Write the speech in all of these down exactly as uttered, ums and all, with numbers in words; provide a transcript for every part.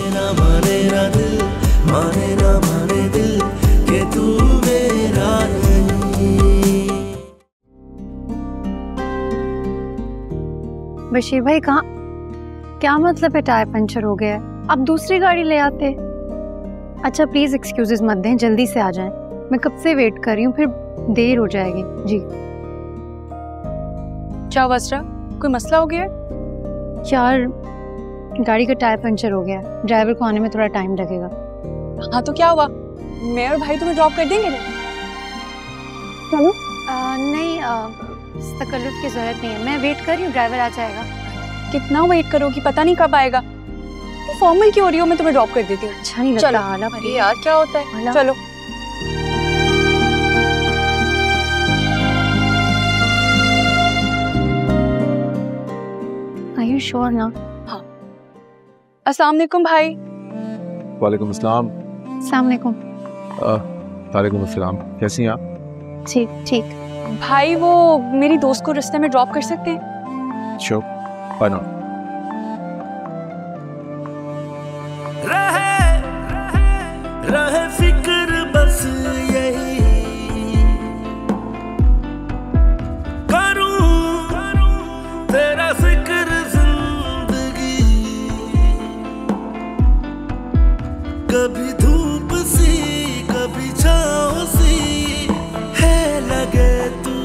ना माने ना दिल, माने ना माने दिल कि तू मेरा नहीं। बशीर भाई कहाँ? क्या मतलब है टायर पंचर हो गया है? अब दूसरी गाड़ी ले आते। अच्छा प्लीज एक्सक्यूजेस मत दें, जल्दी से आ जाएं। मैं कब से वेट कर रही हूँ, फिर देर हो जाएगी। जी क्या वस्त्रा, कोई मसला हो गया? यार गाड़ी का टायर पंचर हो गया है, ड्राइवर को आने में थोड़ा टाइम लगेगा। हाँ तो क्या हुआ, मैं और भाई तुम्हें ड्रॉप कर देंगे ना? चलो। आ, नहीं आ, तकल्लुफ की जरूरत नहीं है, मैं वेट कर रही हूँ, ड्राइवर आ जाएगा। कितना वेट करोगी, पता नहीं कब आएगा। तो फॉर्मल क्यों हो रही हो, मैं तुम्हें ड्रॉप कर देती हूँ। अच्छा नहीं लगता। चलो। आला अरे यार क्या होता है, आला। चलो। Are you sure ना? हाँ। अस्सलाम वालेकुम भाई। वालेकुम अस्सलाम। अस्सलाम वालेकुम। वालेकुम अस्सलाम, कैसी हैं आप? ठीक ठीक। भाई वो मेरी दोस्त को रास्ते में ड्रॉप कर सकते हैं? Sure, why not. रहे रहे फिक्र बस यही करूं तेरा फिक्र जिंदगी, कभी धूप सी कभी छाँव सी है लगे तू,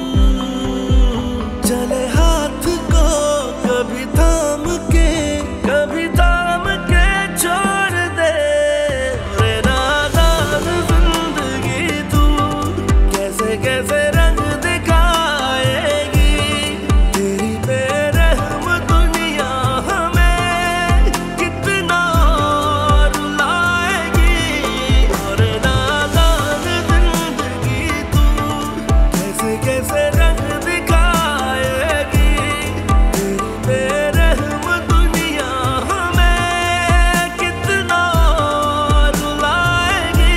चले हाथ को कभी थाम के कभी थाम के छोड़ दे, रे नादान जिंदगी तू कैसे कैसे रंग दिखाएगी, तेरी बेरहम दुनिया हमें कितना रुलाएगी, और नादान जिंदगी तू कैसे कैसे रंग दिखाएगी, तेरी बेरहम दुनिया हमें कितना रुलाएगी,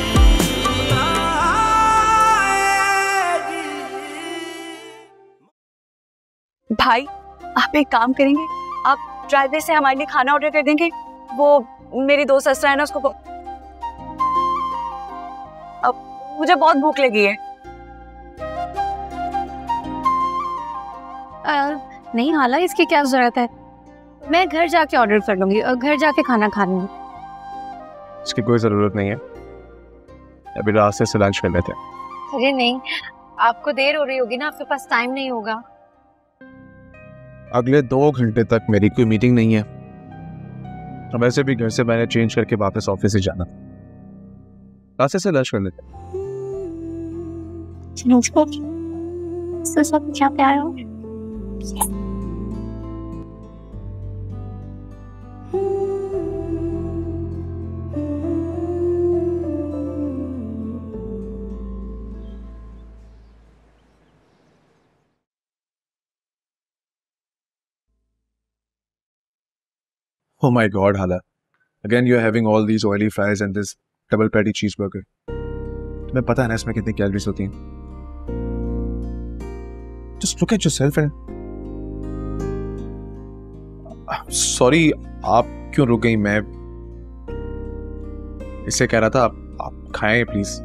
रुलाएगी। भाई आप एक काम करेंगे, आप ड्राइवर से हमारे लिए खाना ऑर्डर कर देंगे? वो मेरी दोस्त असरा है ना, उसको अब मुझे बहुत भूख लगी है। आ, नहीं हाला, इसकी क्या जरूरत है, मैं घर जाके ऑर्डर कर लूंगी और घर जाके खाना खा लूंगी। इसकी कोई ज़रूरत नहीं है, अभी रास्ते से लंच कर लेते हैं। अरे नहीं, आपको देर हो रही होगी ना, आपके पास टाइम नहीं होगा। अगले दो घंटे तक मेरी कोई मीटिंग नहीं है, अब वैसे भी घर से मैंने चेंज करके वापस ऑफिस से जाना, रास्ते से लंच कर लेते हैं। क्या प्यार हो। Oh my God, Hala. Again, you're having all these oily fries and this double patty cheeseburger. तुम्हें पता है ना इसमें कितनी कैलोरीज होती हैं? Just look at yourself and. Sorry, आप क्यों रुक गई? मैं इससे कह रहा था आप आप खाएं प्लीज।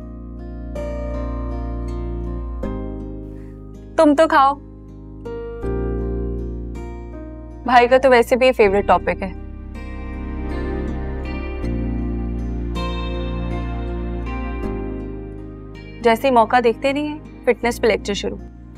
तुम तो खाओ, भाई का तो वैसे भी फेवरेट टॉपिक है। जैसे ही मौका देखते नहीं है, फिटनेस पे लेक्चर शुरू।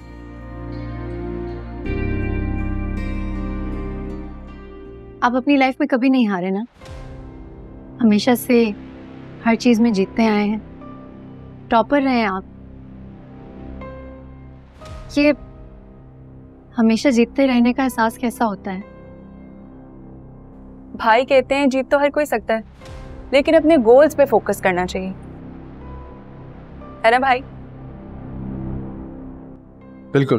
आप अपनी लाइफ में कभी नहीं हारे ना, हमेशा से हर चीज में जीतते आए हैं, टॉपर रहे हैं आप। ये हमेशा जीतते रहने का एहसास कैसा होता है? भाई कहते हैं जीत तो हर कोई सकता है, लेकिन अपने गोल्स पे फोकस करना चाहिए, है ना भाई? बिल्कुल।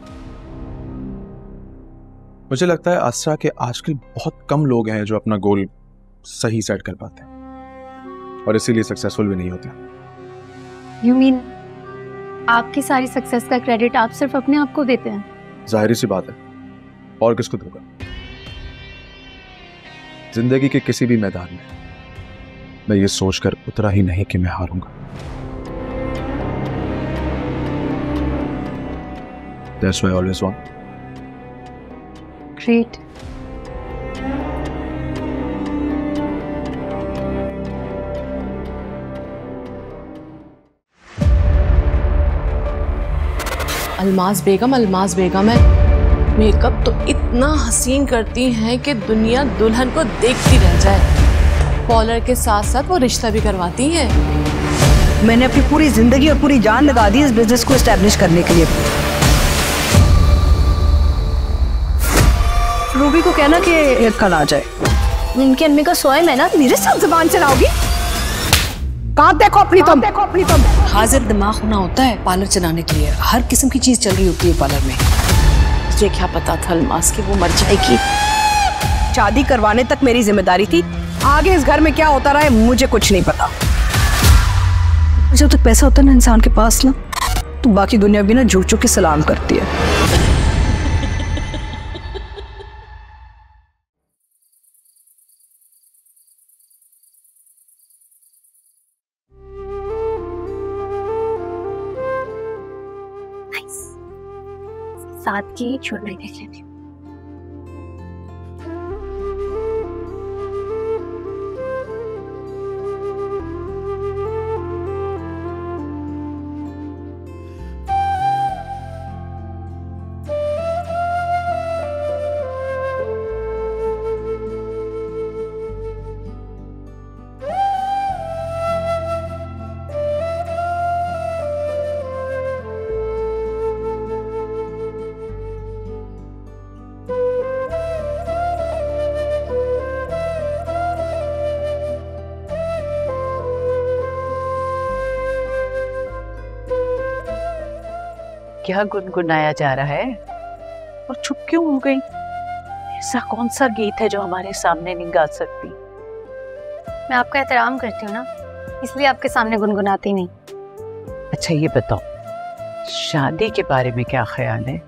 मुझे लगता है आसरा के आजकल बहुत कम लोग हैं जो अपना गोल सही सेट कर पाते हैं और इसीलिए सक्सेसफुल भी नहीं होते। यू मीन आपकी सारी सक्सेस का क्रेडिट आप सिर्फ अपने आप को देते हैं? जाहिर सी बात है, और किसको दूंगा? जिंदगी के किसी भी मैदान में मैं ये सोचकर उतरा ही नहीं कि मैं हारूंगा। That's why I always won. Great. Almaz बेगम अलमाज बेगम है। मेकअप तो इतना हसीन करती हैं कि दुनिया दुल्हन को देखती रह जाए। पार्लर के साथ साथ वो रिश्ता भी करवाती हैं। मैंने अपनी पूरी जिंदगी और पूरी जान लगा दी इस बिजनेस को एस्टेब्लिश करने के लिए। रूबी को कहना कि कल आ जाए। इनके अम्मी का सोए मैं ना मेरे साथ जुबान चलाओगी। कहाँ देखो अपनी तुम देखो अपनी तुम हाजिर दिमाग होना होता है पार्लर चलाने के लिए। हर किस्म की चीज चल रही होती है पार्लर में। मुझे क्या पता था अलमास की वो मर जाएगी। शादी करवाने तक मेरी जिम्मेदारी थी, आगे इस घर में क्या होता रहा है मुझे कुछ नहीं पता। जब तक पैसा होता है ना इंसान के पास ना, तो बाकी दुनिया भी ना झुक झुक के सलाम करती है। साथ की ज्वेलरी देख लेती हूँ। क्या गुनगुनाया जा रहा है और चुप क्यों हो गई? ऐसा कौन सा गीत है जो हमारे सामने नहीं गा सकती? मैं आपका एहतराम करती हूँ ना, इसलिए आपके सामने गुनगुनाती नहीं। अच्छा ये बताओ, शादी के बारे में क्या ख्याल है?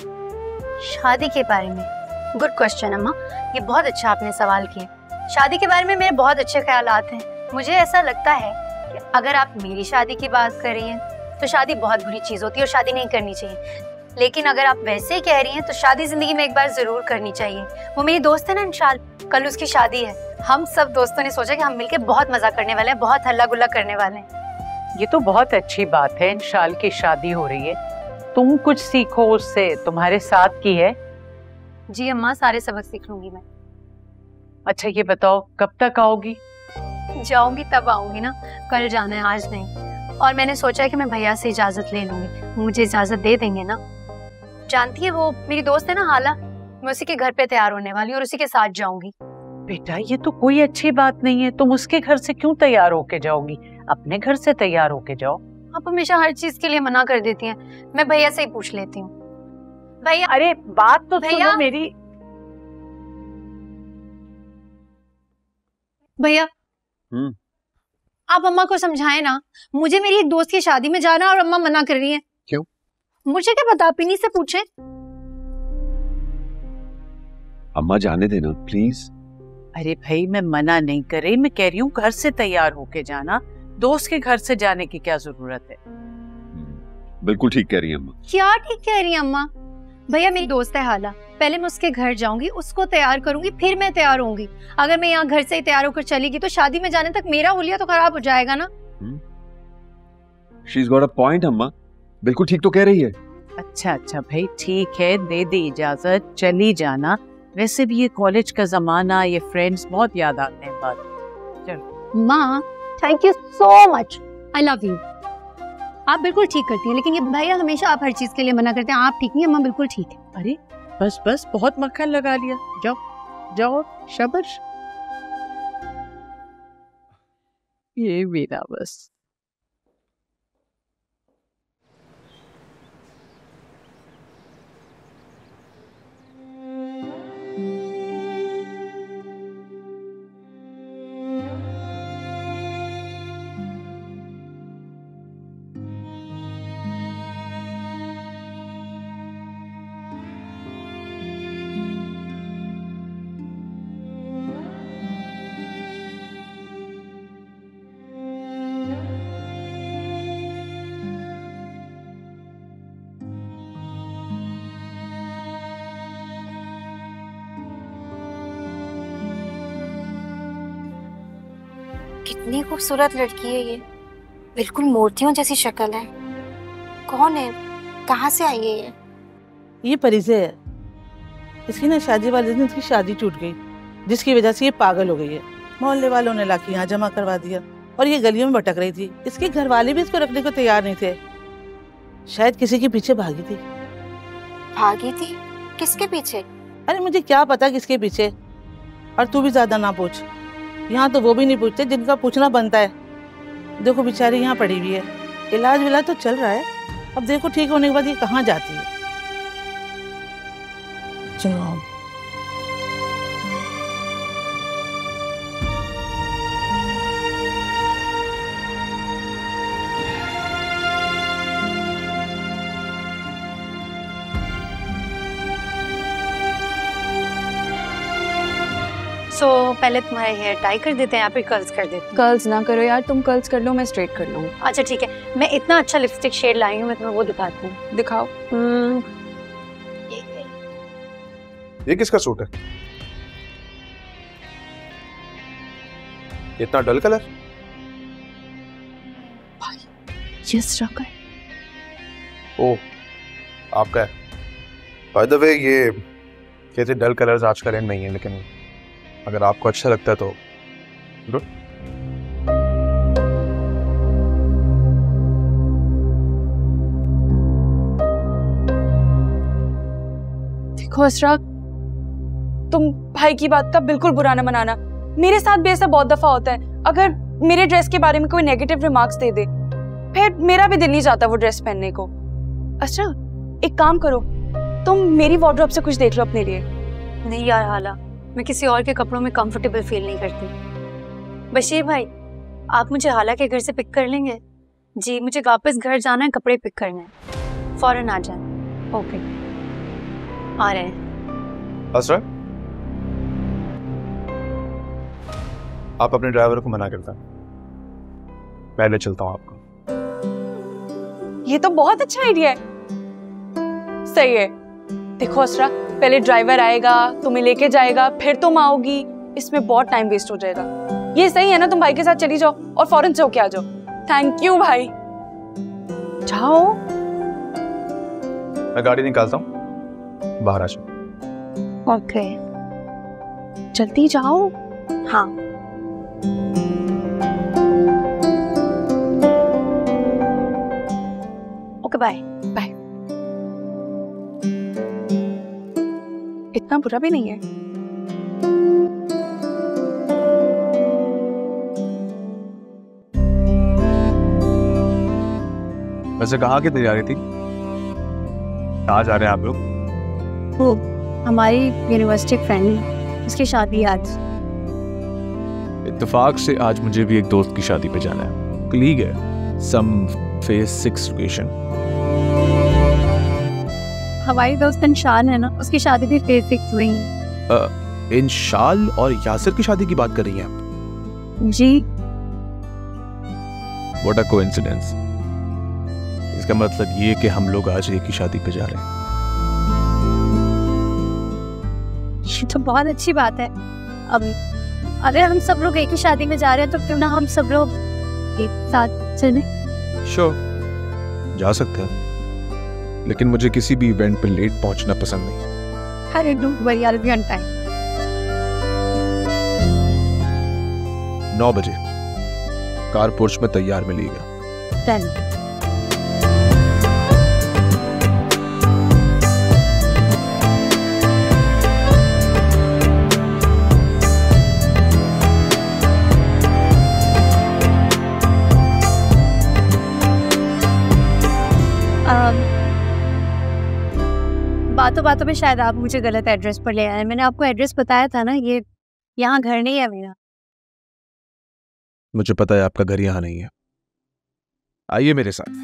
शादी के बारे में? गुड क्वेश्चन अम्मा, ये बहुत अच्छा आपने सवाल किया। शादी के बारे में मेरे बहुत अच्छे ख्यालात हैं। मुझे ऐसा लगता है कि अगर आप मेरी शादी की बात कर रही हैं तो शादी बहुत बुरी चीज होती है और शादी नहीं करनी चाहिए। लेकिन अगर आप वैसे ही कह रही हैं तो शादी जिंदगी में एक बार जरूर करनी चाहिए। वो मेरी दोस्त है ना इंशाल, कल उसकी शादी है। हम सब दोस्तों ने सोचा कि हम मिलके बहुत मजा करने वाले हैं, बहुत हल्ला गुल्ला करने वाले हैं। ये तो बहुत अच्छी बात है, इंशाल की शादी हो रही है। तुम कुछ सीखो उससे, तुम्हारे साथ की है। जी अम्मा, सारे सबक सीख लूंगी मैं। अच्छा ये बताओ, कब तक आओगी? जाऊंगी तब आऊंगी ना, कल जाना है, आज नहीं। और मैंने सोचा है कि मैं भैया से इजाजत ले लूंगी, मुझे इजाजत दे देंगे ना? जानती है वो मेरी दोस्त है ना हाला, मैं उसी के घर पे तैयार होने वाली हूँ और उसी के साथ जाऊंगी। बेटा ये तो कोई अच्छी बात नहीं है, तुम उसके घर से क्यों तैयार होके जाओगी? अपने घर से तैयार होके जाओ। आप हमेशा हर चीज के लिए मना कर देती हैं, मैं भैया से ही पूछ लेती हूँ। भैया, अरे बात तो भैया सुनो मेरी। भैया हम्म आप अम्मा को समझाएं ना, मुझे मेरी एक दोस्त की शादी में जाना और अम्मा मना कर रही हैं। क्यों? मुझे क्या पता, आप इन्हीं से पूछें। अम्मा जाने देना प्लीज। अरे भाई मैं मना नहीं कर रही, मैं कह रही हूँ घर से तैयार होके जाना, दोस्त के घर से जाने की क्या जरूरत है? बिल्कुल ठीक कह रही है अम्मा। क्या ठीक कह रही है अम्मा? भैया मेरी दोस्त है हाला, पहले मैं उसके घर जाऊंगी, उसको तैयार करूंगी, फिर मैं तैयार होंगी। अगर मैं यहाँ घर से ही तैयार होकर चलेगी तो शादी में जाने तक मेरा हुलिया तो खराब हो जाएगा ना। She's got a point अम्मा, बिल्कुल ठीक तो कह रही है। अच्छा अच्छा भाई ठीक है, दे दी इजाजत, चली जाना। वैसे भी ये कॉलेज का जमाना, ये फ्रेंड्स बहुत याद आते हैं बाद। चलो माँ, thank you so much, I love you. आप बिल्कुल ठीक करती हैं, लेकिन ये भैया हमेशा आप हर चीज के लिए मना करते हैं। आप ठीक नहीं, अम्मा बिल्कुल ठीक है। अरे बस बस बहुत मक्खन लगा लिया, जाओ जाओ शाबाश। ये मेरा बस। कितनी खूबसूरत लड़की है ये, बिल्कुल मूर्तियों जैसी शक्ल है। कौन है, कहाँ से आई है ये? ये परिजय है। इसकी ना शादी वाले दिन इसकी शादी टूट गई, जिसकी वजह से ये पागल हो गई है। मोहल्ले वालों ने लाके यहाँ जमा करवा दिया और ये गलियों में भटक रही थी। इसके घर वाले भी इसको रखने को तैयार नहीं थे। शायद किसी के पीछे भागी थी। भागी थी? किसके पीछे? अरे मुझे क्या पता किसके पीछे, और तू भी ज्यादा ना पूछ। यहाँ तो वो भी नहीं पूछते जिनका पूछना बनता है। देखो बेचारी यहाँ पड़ी हुई है, इलाज विलाज तो चल रहा है। अब देखो ठीक होने के बाद ये कहाँ जाती है। चलो सो so, पहले तुम्हारे हेयर टाई कर देते हैं या फिर कर्ल्स कर देते हैं? कर्ल्स ना करो यार, तुम कर्ल्स कर लो, मैं स्ट्रेट कर लूँ। अच्छा ठीक है, मैं इतना अच्छा लिपस्टिक शेड लाई हूँ, मैं तुम्हें वो दिखाती हूँ। दिखाओ। हम्म, ये किसका सूट है? इतना डल कलर? यस रखा है। ओह, आपका है। बाय द वे ये कहते डल कलर्स आज का ट्रेंड नहीं है, लेकिन अगर आपको अच्छा लगता है तो गुड। देखो असरा, तुम भाई की बात का बिल्कुल बुरा ना मनाना। मेरे साथ भी ऐसा बहुत दफा होता है। अगर मेरे ड्रेस के बारे में कोई नेगेटिव रिमार्क्स दे दे, फिर मेरा भी दिल नहीं चाहता वो ड्रेस पहनने को। असरा, एक काम करो, तुम मेरी वार्डरोब से कुछ देख लो अपने लिए। नहीं यार हाला, मैं किसी और के कपड़ों में कंफर्टेबल फील नहीं करती। बशीर भाई, आप मुझे हाला के घर से पिक कर लेंगे? जी, मुझे वापस घर जाना है, कपड़े पिक करने हैं, फौरन आ जाए। ओके, आ रहे हैं। असरा, आप अपने ड्राइवर को मना करता, मैं ले चलता हूँ आपको। ये तो बहुत अच्छा आइडिया है। सही है। देखो असरा, पहले ड्राइवर आएगा, तुम्हें लेके जाएगा, फिर तुम आओगी, इसमें बहुत टाइम वेस्ट हो जाएगा। ये सही है ना, तुम भाई के साथ चली जाओ और फौरन से होके आ जाओ। थैंक यू भाई। जाओ। मैं गाड़ी निकालता हूँ, बाहर आ जाओ। ओके, जल्दी जाओ। हाँ। Okay, bye bye. इतना बुरा भी नहीं है। वैसे कहाँ की तैयारी थी? कहाँ जा रहे हैं आप लोग? वो हमारी यूनिवर्सिटी फ्रेंड, उसकी शादी आज। इत्तेफाक से आज मुझे भी एक दोस्त की शादी पे जाना है। कलीग है, सम फेज सिक्स लोकेशन। हमारी दोस्त इंशाल है ना, उसकी शादी भी फेज सिक्स हुई है। इंशाल और यासिर की शादी की बात कर रही हैं आप? जी। What a coincidence. इसका मतलब ये कि हम लोग आज एक ही शादी पे जा रहे हैं। ये तो बहुत अच्छी बात है। अब अगर हम सब लोग एक ही शादी में जा रहे हैं तो क्यों ना हम सब लोग एक साथ चलें? श्योर, जा सकते हैं, लेकिन मुझे किसी भी इवेंट पे लेट पहुंचना पसंद नहीं। अरे don't worry, I will be on time. नौ बजे कार पोर्च में तैयार मिलेगा। डन। बातों बातों में शायद आप मुझे गलत एड्रेस पर ले आए। मैंने आपको एड्रेस बताया था ना, ये यहाँ घर नहीं है मेरा। मुझे पता है आपका घर यहाँ नहीं है। आइए मेरे साथ।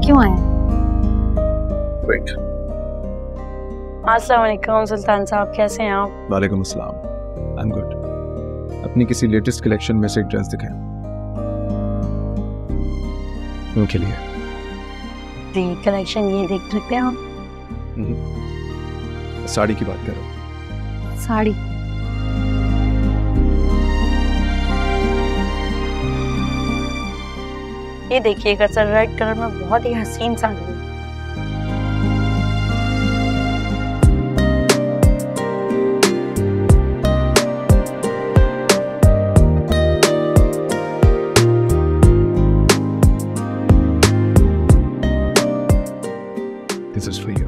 क्यों आए हैं? वेट। अस्सलाम वालेकुम सुल्तान साहब, कैसे हैं आप? वालेकुम अस्सलाम। I am good. अपनी किसी लेटेस्ट कलेक्शन में से एक ड्रेस दिखाएं। उनके लिए। जी कलेक्शन ये देख सकते हैं आप? साड़ी की बात करो। साड़ी? ये देखिएगा सर, रेड कलर में बहुत ही हसीन साड़ी है। This is for you.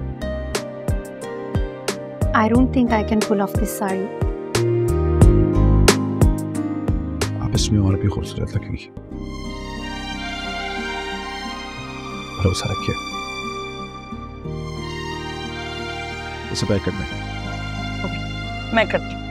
I don't think I can pull off this sari. आप इसमें और भी खूबसूरत लगेंगी। भरोसा रखिए। इसे पैक करना है। मैं करती हूँ।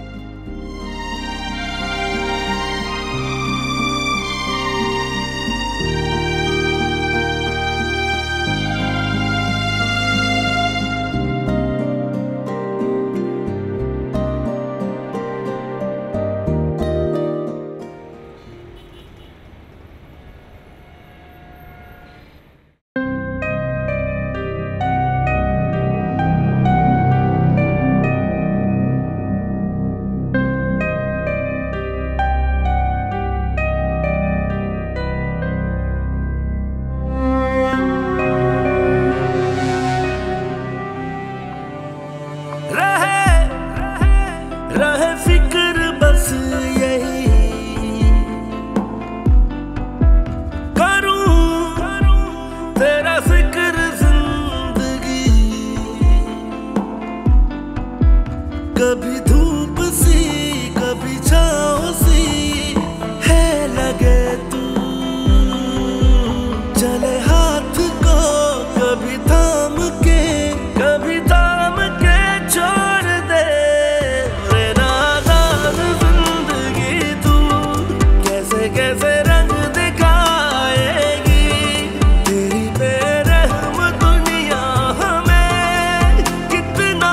कभी धूप सी कभी छाँव सी है लगे तू, चले हाथ को कभी थाम के कभी थाम के छोड़ दे। मेरा नाज़ जिंदगी तू कैसे कैसे रंग दिखाएगी, तेरी बेरहम दुनिया हमें कितना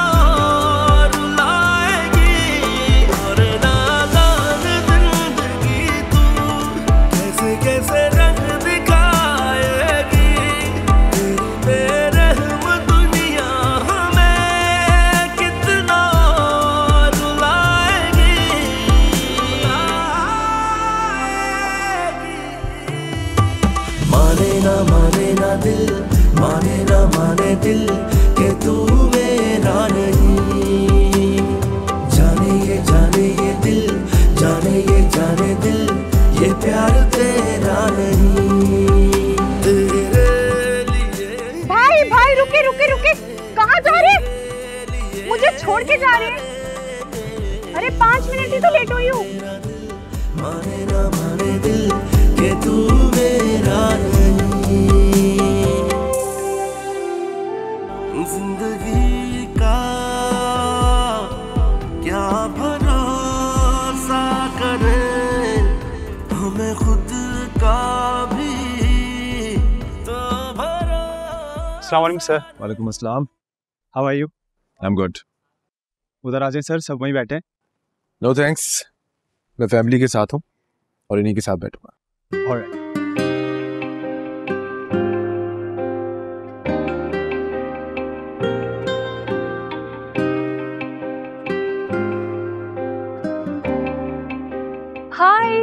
कैसे रंग दिखाएगी, तेरी बेरहम दुनिया हमें कितना रुलाएगी। माने ना माने ना दिल, माने ना माने दिल कि तू मेरा नहीं। जाने ये जाने ये दिल, जाने ये जाने दिल, ये प्यार तेरा नहीं तेरे लिए। भाई भाई रुके रुके रुके, कहाँ जा रहे? मुझे छोड़ के जा रहे हैं? अरे पाँच मिनट ही तो लेट हुई हूँ। माने ना माने दिल कि तू मेरा नहीं। जिंदगी का क्या भरोसा करे, हमें खुद का भी तो भरोसा। अस्सलाम वालेकुम सर। वालेकुम अस्सलाम। How are you? I am good. उधर आ जाए सर, सब वहीं बैठे हैं। नो थैंक्स, मैं फैमिली के साथ हूँ और इन्हीं के साथ बैठूंगा। ऑलराइट। हाय।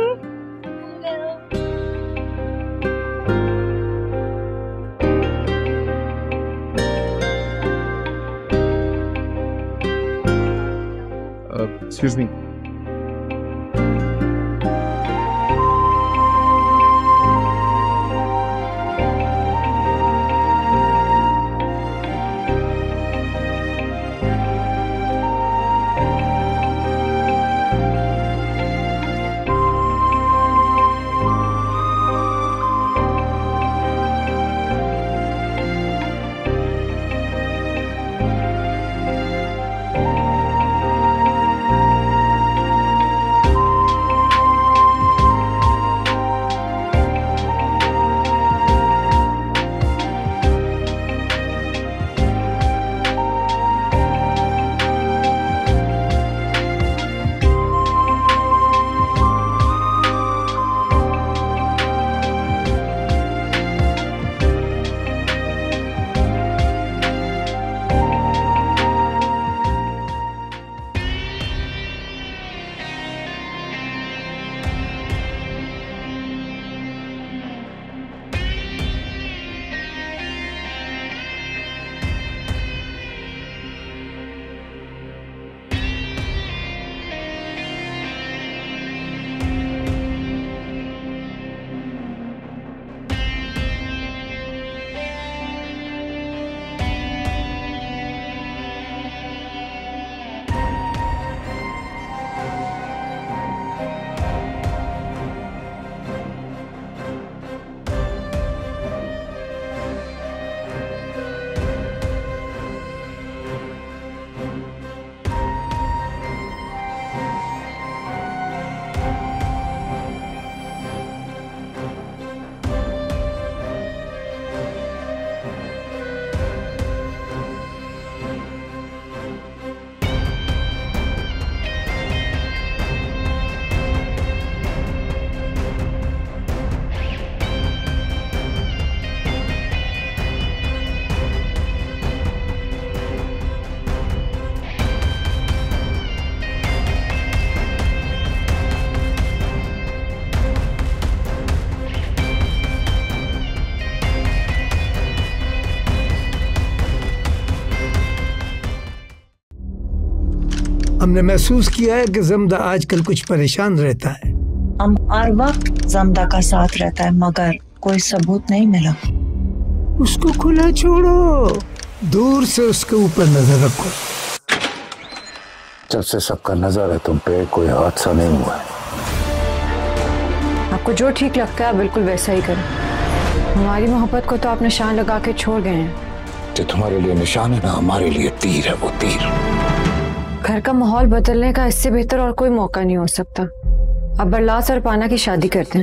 Excuse me. हमने महसूस किया है कि जमदा आजकल कुछ परेशान रहता है। हम हर वक्त जमदा का साथ रहता है, मगर कोई सबूत नहीं मिला। उसको खुला छोड़ो, दूर से उसके ऊपर नजर रखो। जब से सबका नजर है तुम पे, कोई हादसा नहीं हुआ है। आपको जो ठीक लगता है बिल्कुल वैसा ही करें। हमारी मोहब्बत को तो आप निशान लगा के छोड़ गए हैं। जो तुम्हारे लिए निशान है ना, हमारे लिए तीर है, वो तीर। घर का माहौल बदलने का इससे बेहतर और कोई मौका नहीं हो सकता। अब बरलास और पाना की शादी करते हैं।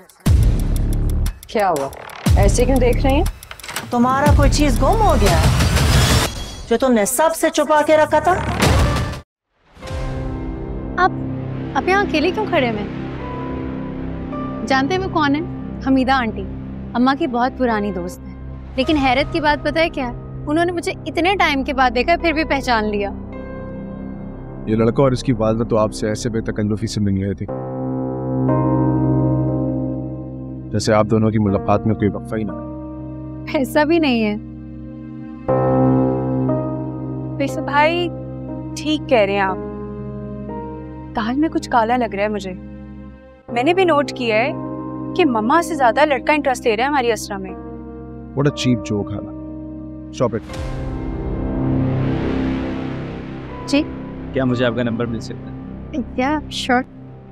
क्या हुआ, ऐसे क्यों देख रही हैं? तुम्हारा कोई चीज गुम हो गया है जो तुमने सबसे छुपा के रखा था। आप आप यहाँ अकेले क्यों खड़े हैं? जानते हैं वो कौन है? हमीदा आंटी, अम्मा की बहुत पुरानी दोस्त है। लेकिन हैरत की बात पता है क्या है? उन्होंने मुझे इतने टाइम के बाद देखा फिर भी पहचान लिया। ये लड़का और इसकी वालदा तो आपसे ऐसे बेतकल्लुफी से मिल रहे थे जैसे आप दोनों की मुलाकात में कोई वक्फा ही ना। ऐसा भी नहीं है। वैसे भाई ठीक कह रहे हैं आप, दाल में कुछ काला लग रहा है मुझे। मैंने भी नोट किया है कि मम्मा से ज्यादा लड़का इंटरेस्ट ले रहा है हमारी असरा में। What a cheap joke, हाला। Stop it. जी, क्या मुझे आपका नंबर मिल सकता है? या श्योर।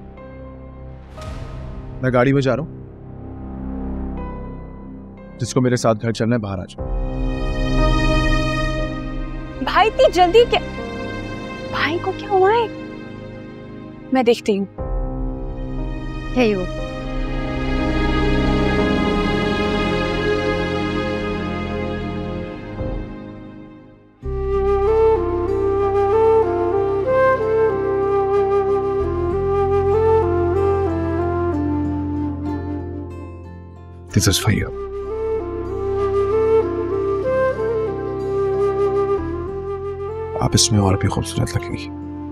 मैं गाड़ी में जा रहा हूँ, जिसको मेरे साथ घर चलना है बाहर आ जाओ। भाई इतनी जल्दी क्या? भाई को क्या हुआ है? मैं देखती हूँ। है वो। This is for you. आप इसमें और भी खूबसूरत लगेंगी।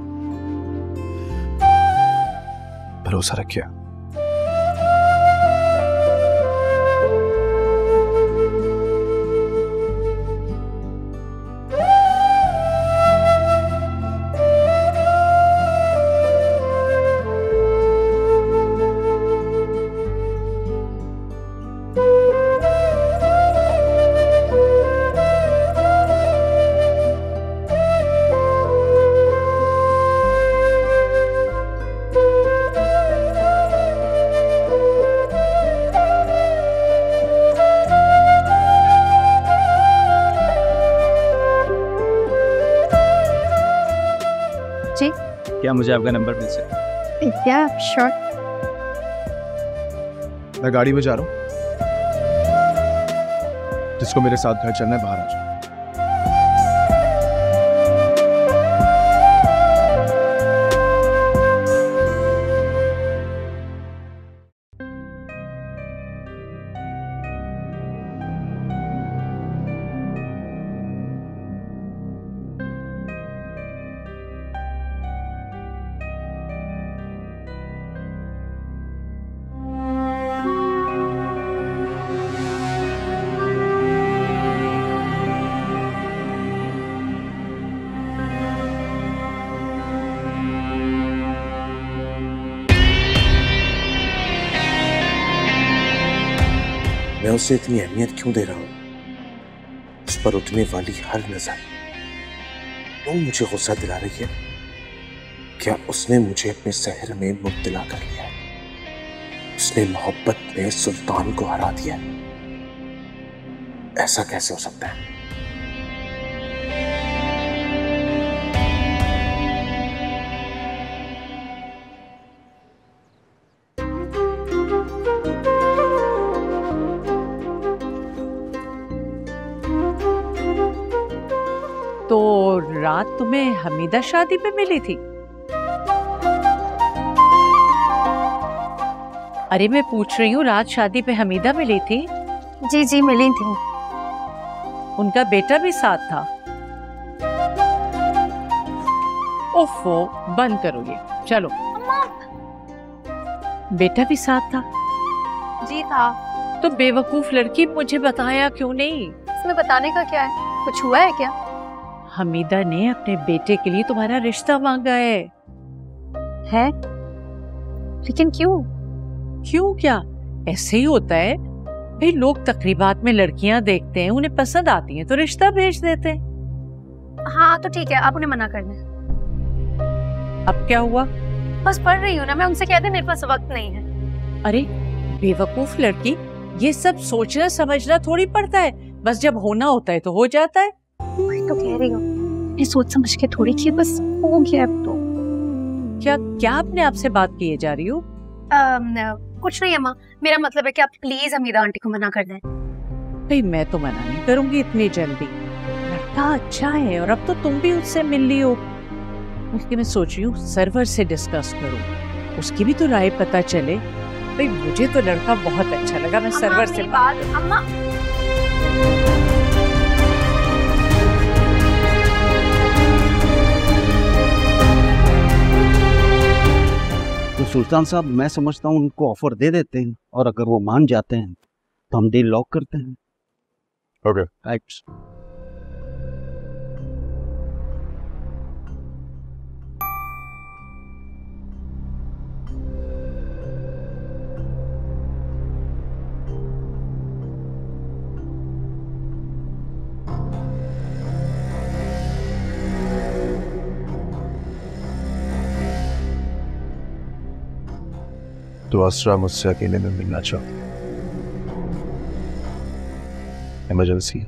भरोसा रखिए। क्या मुझे आपका नंबर मिल सकता है? या श्योर। मैं गाड़ी में जा रहा हूँ, जिसको मेरे साथ घर चलना है बाहर आ जाओ। मैं उसे इतनी अहमियत क्यों दे रहा हूं? उस पर उठने वाली हर नजर क्यों मुझे गुस्सा दिला रही है? क्या उसने मुझे अपने शहर में मुब्तला कर लिया है? उसने मोहब्बत में सुल्तान को हरा दिया है। ऐसा कैसे हो सकता है? तो रात तुम्हें हमीदा शादी पे मिली थी? अरे मैं पूछ रही हूँ, रात शादी पे हमीदा मिली थी? जी जी मिली थी। उनका बेटा भी साथ था? ओफो, बंद करो ये, चलो। बेटा भी साथ था? जी था। तो बेवकूफ लड़की, मुझे बताया क्यों नहीं? इसमें बताने का क्या है? कुछ हुआ है क्या? हमीदा ने अपने बेटे के लिए तुम्हारा रिश्ता मांगा है। है? लेकिन क्यों? क्यों क्या? ऐसे ही होता है भाई, लोग तकरीबात में लड़कियां देखते हैं, उन्हें पसंद आती हैं तो रिश्ता भेज देते हैं। हाँ तो ठीक है, आप उन्हें मना कर दें। अब क्या हुआ? बस पढ़ रही हूँ ना मैं, उनसे कह दे मेरे पास वक्त नहीं है। अरे बेवकूफ लड़की, ये सब सोचना समझना थोड़ी पड़ता है, बस जब होना होता है तो हो जाता है। मैं तो कह रही हूँ, मैं सोच समझ के थोड़ी की, बस हो गया अब तो। क्या क्या अपने आप से बात किए जा रही हो? कुछ नहीं अम्मा, मेरा मतलब है कि आप प्लीज हमीदा आंटी को मना कर दें। भाई मैं तो मना नहीं करूंगी इतनी जल्दी, लड़का अच्छा है और अब तो तुम भी उससे मिल ली हो। बल्कि मैं सोच रही हूँ सर्वर से डिस्कस करूँ, उसकी भी तो राय पता चले। भाई मुझे तो लड़का बहुत अच्छा लगा, मैं सर्वर से बात। अम्मा तो सुल्तान साहब, मैं समझता हूँ उनको ऑफर दे देते हैं और अगर वो मान जाते हैं तो हम डील लॉक करते हैं। Okay right. तो असरा मुझसे अकेले में मिलना चाहो, इमरजेंसी।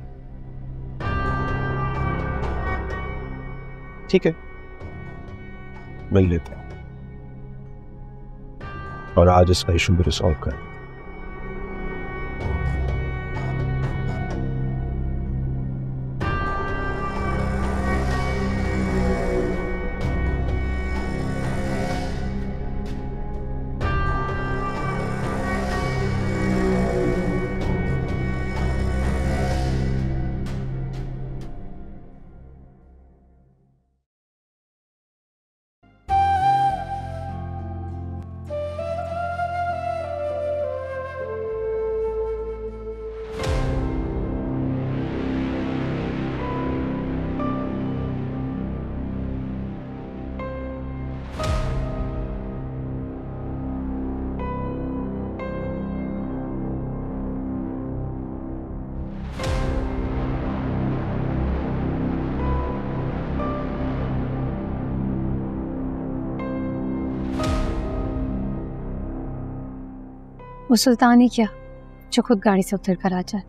ठीक है, मिल लेते हैं और आज इसका इशू भी रिसॉल्व करें। वो सुल्तान ही क्या जो खुद गाड़ी से उतर कर आ जाए।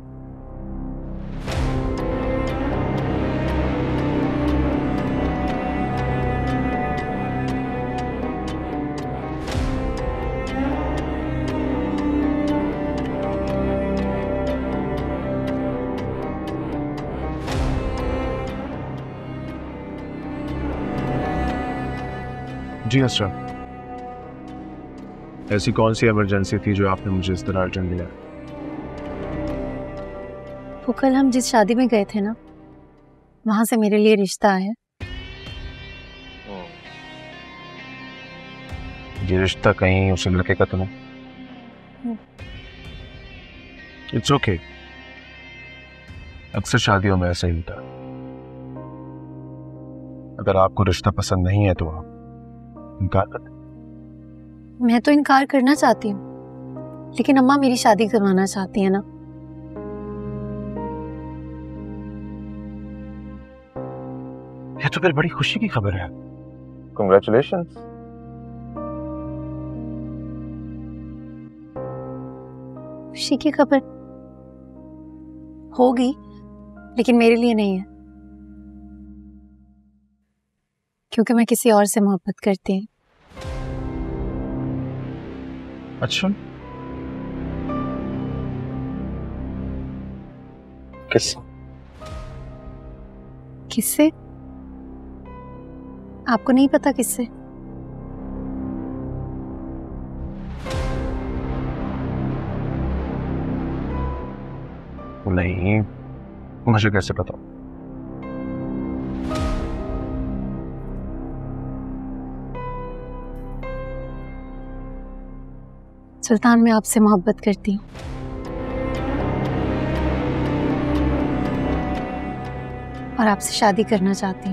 जी असरा, ऐसी कौन सी इमरजेंसी थी जो आपने मुझे इस तरह अर्जेंट मिला? वो कल हम जिस शादी में गए थे ना, वहां से मेरे लिए रिश्ता है। ये रिश्ता कहीं उस लड़के का तो नहीं? इट्स ओके, अक्सर शादियों में ऐसा ही होता है। अगर आपको रिश्ता पसंद नहीं है तो आप इनकार कर दें। मैं तो इनकार करना चाहती हूँ, लेकिन अम्मा मेरी शादी करवाना चाहती है ना। ये तो फिर बड़ी खुशी की खबर है। Congratulations। खुशी की खबर होगी, लेकिन मेरे लिए नहीं है, क्योंकि मैं किसी और से मोहब्बत करती हूँ। अच्छा, किस किससे? आपको नहीं पता किससे? नहीं, मुझे कैसे पता? सुल्तान, मैं आपसे मोहब्बत करती हूँ और आपसे शादी करना चाहती हूँ।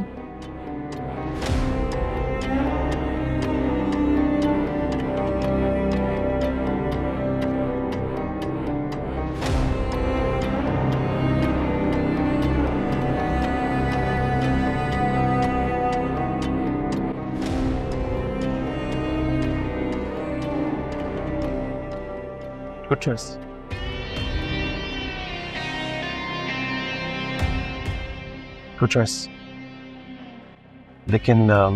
Good choice. Good choice. लेकिन um,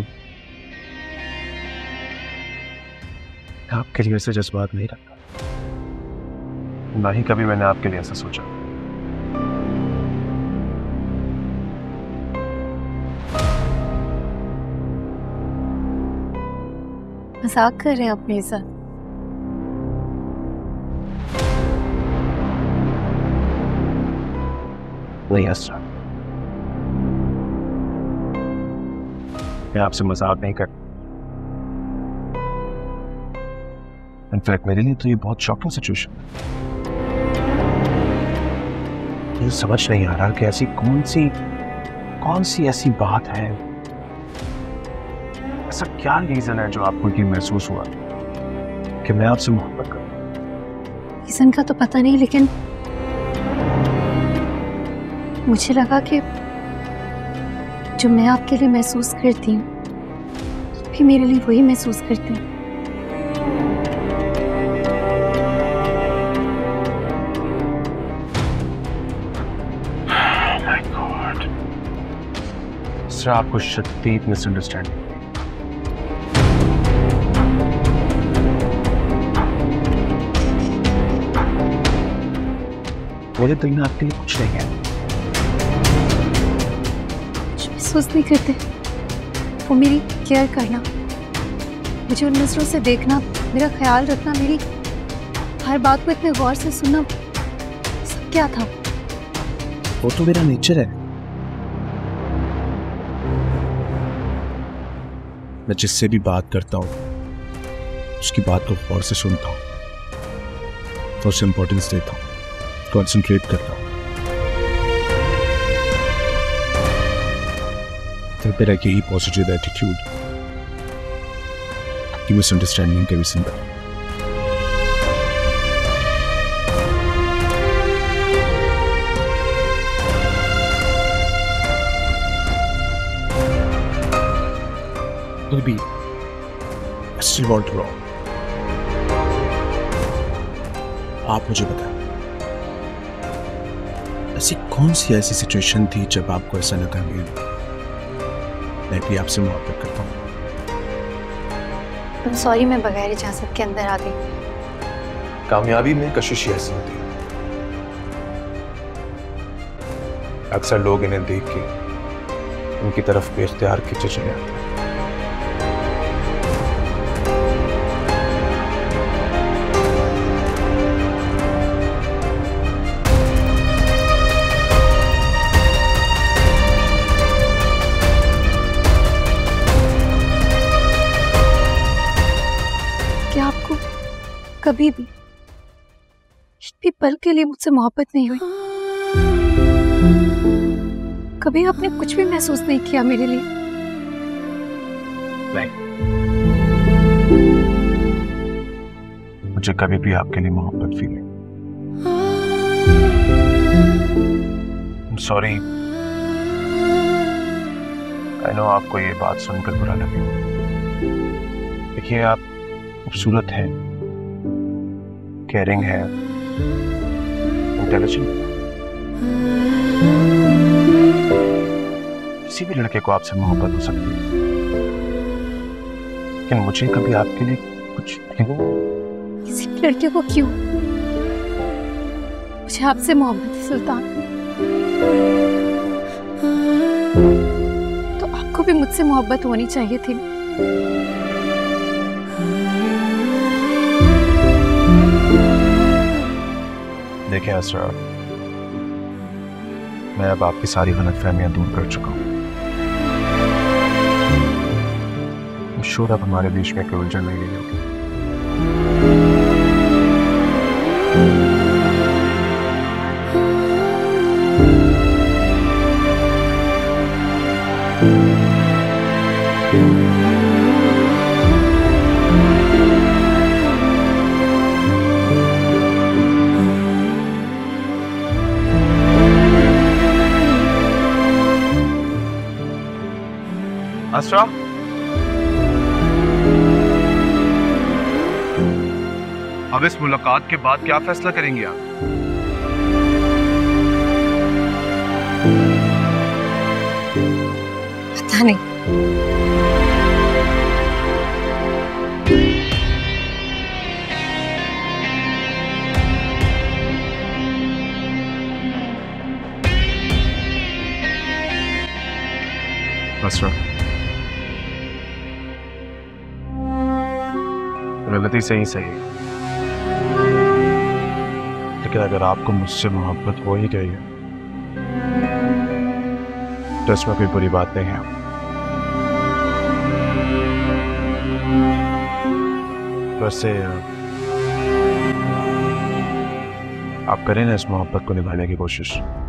आपके लिए ऐसे जज्बात नहीं रखता, ना ही कभी मैंने आपके लिए ऐसा सोचा। मजाक कर रहे हैं आप मेरे साथ? नहीं असरा, मैं आपसे मजाक नहीं कर। इनफैक्ट मेरे लिए तो ये बहुत शॉकिंग सिचुएशन है। मुझे समझ नहीं आ रहा कि ऐसी कौन सी कौन सी ऐसी बात है, ऐसा क्या रीजन है जो आपको ये महसूस हुआ कि मैं आपसे मोहब्बत करूं। रीजन का तो पता नहीं, लेकिन मुझे लगा कि जो मैं आपके लिए महसूस करती हूँ भी मेरे लिए वही महसूस करते हैं। My God. सर आपको शदीद मिसअंडरस्टैंडिंग। मेरे दिल में आपके लिए कुछ नहीं है। महसूस नहीं करते, वो मेरी केयर करना, मुझे उन नजरों से देखना, मेरा ख्याल रखना, मेरी हर बात को इतने गौर से सुनना, सब क्या था? वो तो मेरा नेचर है। मैं जिससे भी बात करता हूँ उसकी बात को गौर से सुनता हूँ, तो उसे इंपॉर्टेंस देता हूँ, कंसंट्रेट करता हूँ। तो मेरा यही पॉजिटिव एटीट्यूड की मिसअंडरस्टैंडिंग के रीजन पर। Maybe I still want to wrong. आप मुझे बताएं, ऐसी कौन सी ऐसी सिचुएशन थी जब आपको ऐसा लगा कि मैं भी आपसे मोहब्बत करता हूँ? I'm sorry, मैं बगैर इजाजत के अंदर आ गई। कामयाबी में कशिश ऐसी होती है, अक्सर लोग इन्हें देख के उनकी तरफ बेख्तियार खींचे चले आते हैं। क्या आपको कभी भी भी पल के लिए मुझसे मोहब्बत नहीं हुई? कभी आपने कुछ भी महसूस नहीं किया मेरे लिए? नहीं, मुझे कभी भी आपके लिए मोहब्बत फील नहीं। सॉरी, आई नो आपको ये बात सुनकर बुरा लगे। देखिए, आप खूबसूरत है, केयरिंग है, इंटेलिजेंट। किसी भी लड़के को आपसे मोहब्बत हो सकती है, लेकिन मुझे कभी आपके लिए कुछ नहीं हुआ। किसी भी लड़के को क्यों? मुझे आपसे मोहब्बत है सुल्तान, तो आपको भी मुझसे मोहब्बत होनी चाहिए थी। देखिए असरा, मैं अब आपकी सारी गलतफहमियां दूर कर चुका हूं। श्योर अब हमारे बीच में कोई उलझन नहीं रही होगी। असरा, अब इस मुलाकात के बाद क्या फैसला करेंगी आप? पता नहीं। असरा, गलती से ही सही, लेकिन अगर आपको मुझसे मोहब्बत हो ही गई है तो इसमें कोई बुरी बात नहीं है। वैसे आप करें ना इस मोहब्बत को निभाने की कोशिश।